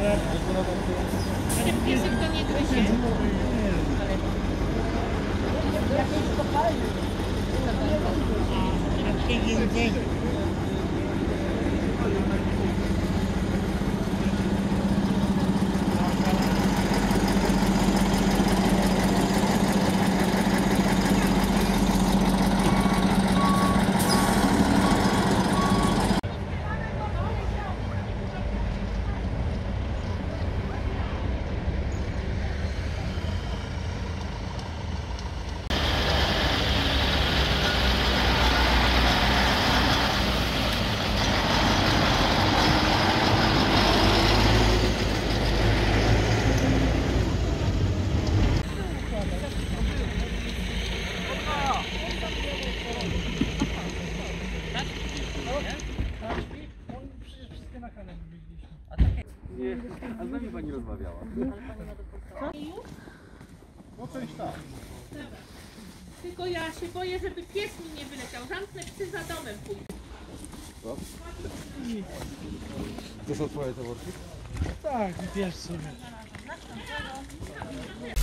Ale piesek to nie gryzie. Nie, a z nami pani rozmawiała. No coś tak. Tylko ja się boję, żeby pies mi nie wyleciał. Zamknę psy za domem pójdę. Co? To są twoje towarki? Tak, wiesz sobie.